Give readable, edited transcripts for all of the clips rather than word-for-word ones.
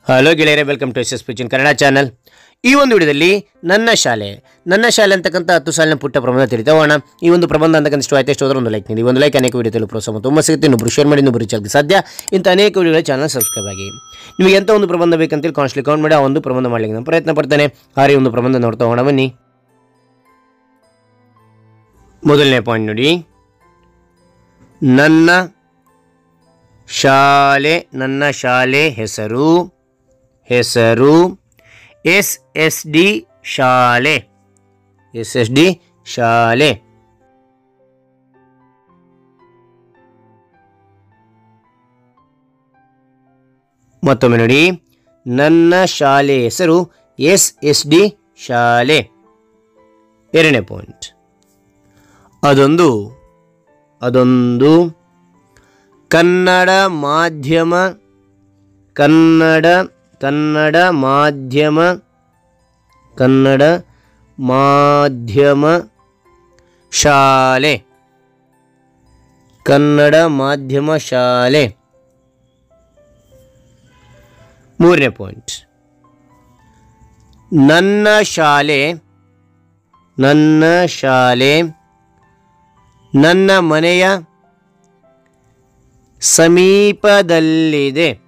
Hello ಗೆಳೆಯರೇ, welcome to S ಪಿಚಿನ್ Kannada channel. ಈ ಒಂದು ವಿಡಿಯೋದಲ್ಲಿ ನನ್ನ ಶಾಲೆ ಅಂತಕ್ಕಂಥ 10 ಸಾಲಿನ ಪುಟ್ಟ ಪ್ರಬಂಧ ತಿಳಿತಾ ಹೋಗೋಣ. ಈ ಒಂದು ಪ್ರಬಂಧ ಅಂತಕ್ಕಂಥ ಇಷ್ಟ ಆಯ್ತು ಹೋದ್ರೆ ಒಂದು ಲೈಕ್ ನೀಡಿ. ಒಂದು ಲೈಕ್ ಅನೇಕ ವಿಡಿಯೋ ಪ್ರೋತ್ಸಾಹ ತುಂಬ ಸಿಗುತ್ತೆ. ಇನ್ನೊಬ್ರು ಶೇರ್ ಮಾಡಿ, ಇನ್ನೊಬ್ರು ಚಾನಲ್ ಸಾಧ್ಯ ಇಂಥ ಅನೇಕ ವಿಡಿಯೋಗಳ ಚಾನಲ್ ಸಬ್ಸ್ಕ್ರೈಬ್ ಆಗಿ. ನಿಮಗೆ ಎಂಥ ಒಂದು ಪ್ರಬಂಧ ಬೇಕಂತೇಳಿ ಕಾನ್ಸ್ಟ್ಲಿ ಕೌಂಟ್ ಮಾಡಿ ಆ ಒಂದು ಪ್ರಬಂಧ ಮಾಡಲಿಕ್ಕೆ ನಾನು ಪ್ರಯತ್ನ ಪಡ್ತೇನೆ. ಹಾರಿ ಒಂದು ಪ್ರಬಂಧ ನೋಡ್ತಾ ಹೋಗೋಣ ಬನ್ನಿ. ಮೊದಲನೇ ಪಾಯಿಂಟ್ ನೋಡಿ, ನನ್ನ ಶಾಲೆ ಹೆಸರು SSD ಶಾಲೆ. ಮತ್ತೊಮ್ಮೆ ನೋಡಿ, ನನ್ನ ಶಾಲೆ ಹೆಸರು SSD ಶಾಲೆ. ಎರಡನೇ ಪಾಯಿಂಟ್, ಅದೊಂದು ಕನ್ನಡ ಮಾಧ್ಯಮ ಶಾಲೆ. ಮೂರನೇ ಪಾಯಿಂಟ್, ನನ್ನ ಶಾಲೆ ನನ್ನ ಮನೆಯ ಸಮೀಪದಲ್ಲಿದೆ.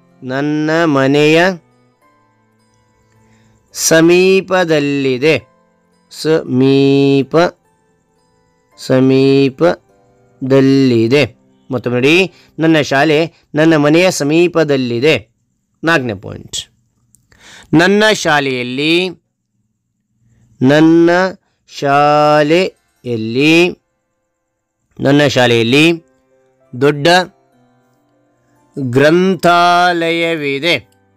ಸಮೀಪದಲ್ಲಿದೆ. ಮತ್ತೊಮ್ಮೆ ನೋಡಿ, ನನ್ನ ಶಾಲೆ ನನ್ನ ಮನೆಯ ಸಮೀಪದಲ್ಲಿದೆ. ನಾಲ್ಕನೇ ಪಾಯಿಂಟ್, ನನ್ನ ಶಾಲೆಯಲ್ಲಿ ದೊಡ್ಡ ಗ್ರಂಥಾಲಯವಿದೆ.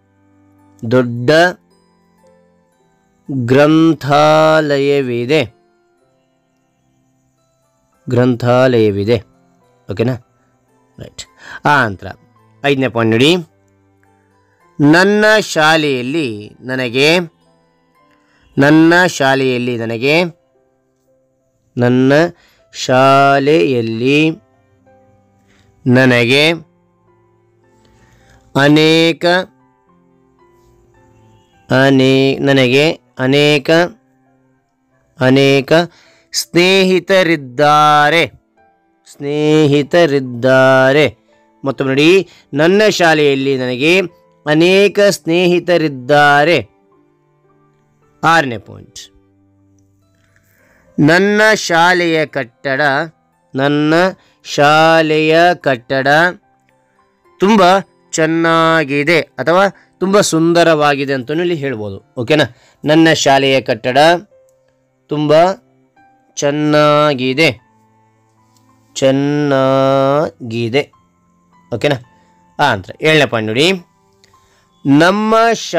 ಓಕೆನಾ, ರೈಟ್. ಆ ನಂತರ ಐದನೇ ಪಾಯಿಂಟ್ ನೋಡಿ, ನನ್ನ ಶಾಲೆಯಲ್ಲಿ ನನಗೆ ಅನೇಕ ಸ್ನೇಹಿತರಿದ್ದಾರೆ. ಮತ್ತೊಮ್ಮೆ ನೋಡಿ, ನನ್ನ ಶಾಲೆಯಲ್ಲಿ ನನಗೆ ಅನೇಕ ಸ್ನೇಹಿತರಿದ್ದಾರೆ. ಆರನೇ ಪಾಯಿಂಟ್, ನನ್ನ ಶಾಲೆಯ ಕಟ್ಟಡ ತುಂಬ ಚೆನ್ನಾಗಿದೆ ಅಥವಾ ತುಂಬ ಸುಂದರವಾಗಿದೆ ಅಂತಲೂ ಇಲ್ಲಿ ಹೇಳ್ಬೋದು. ಓಕೆನಾ, ನನ್ನ ಶಾಲೆಯ ಕಟ್ಟಡ ತುಂಬ ಚೆನ್ನಾಗಿದೆ. ಓಕೆನಾ. ನಂತರ ಏಳನೇ ಪಾಯಿಂಟ್ ನೋಡಿ, ನಮ್ಮ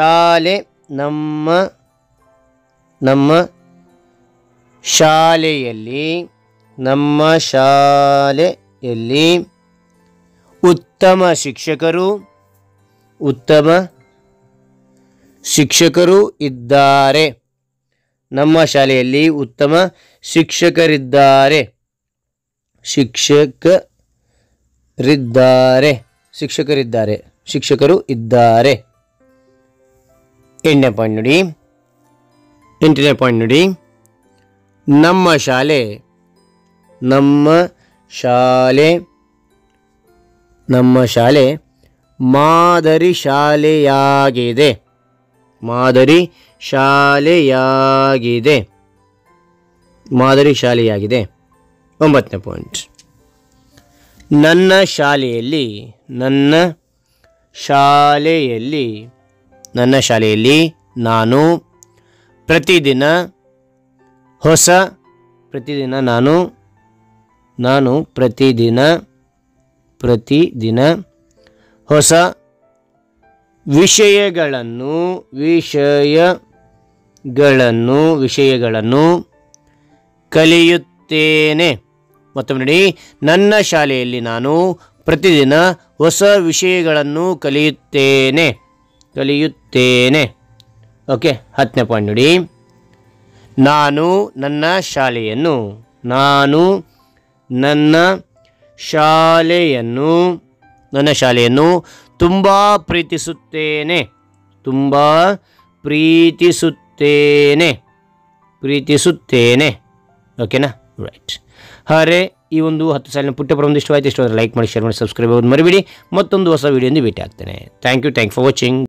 ಶಾಲೆಯಲ್ಲಿ ಉತ್ತಮ ಶಿಕ್ಷಕರು ಇದ್ದಾರೆ. ನಮ್ಮ ಶಾಲೆಯಲ್ಲಿ ಉತ್ತಮ ಶಿಕ್ಷಕರಿದ್ದಾರೆ. ಎಂಟನೇ ಪಾಯಿಂಟ್ ನೋಡಿ, ನಮ್ಮ ಶಾಲೆ ಮಾದರಿ ಶಾಲೆಯಾಗಿದೆ. ಒಂಬತ್ತನೇ ಪಾಯಿಂಟ್, ನನ್ನ ಶಾಲೆಯಲ್ಲಿ ನಾನು ಪ್ರತಿದಿನ ಹೊಸ ವಿಷಯಗಳನ್ನು ಕಲಿಯುತ್ತೇನೆ. ಮತ್ತೊಮ್ಮೆ ನೋಡಿ, ನನ್ನ ಶಾಲೆಯಲ್ಲಿ ನಾನು ಪ್ರತಿದಿನ ಹೊಸ ವಿಷಯಗಳನ್ನು ಕಲಿಯುತ್ತೇನೆ. ಓಕೆ. ಹತ್ತನೇ ಪಾಯಿಂಟ್ ನೋಡಿ, ನಾನು ನನ್ನ ಶಾಲೆಯನ್ನು ತುಂಬ ಪ್ರೀತಿಸುತ್ತೇನೆ. ತುಂಬ ಪ್ರೀತಿಸುತ್ತೇನೆ ಓಕೆನಾ ರೈಟ್. ಹಾರೆ ಈ ಒಂದು 10 ಸಾಲಿನ ಪುಟ್ಟ ಪ್ರಬಂಧ ಇಷ್ಟವಾಯಿತು. ಲೈಕ್ ಮಾಡಿ, ಶೇರ್ ಮಾಡಿ, ಸಬ್ಸ್ಕ್ರೈಬ್ ಆಗೋದು ಮರಿಬೇಡಿ. ಮತ್ತೊಂದು ಹೊಸ ವೀಡಿಯೋದಿಂದ ಭೇಟಿ ಆಗ್ತೇನೆ. Thank you for watching.